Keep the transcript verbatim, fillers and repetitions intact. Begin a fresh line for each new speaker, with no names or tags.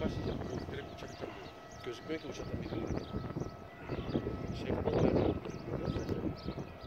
başlayacak. Bu direkt uçaktan bu. Gözükmüyor ki uçaktan bir görünüyor. Şey kapalı ya. Gözükmüyor.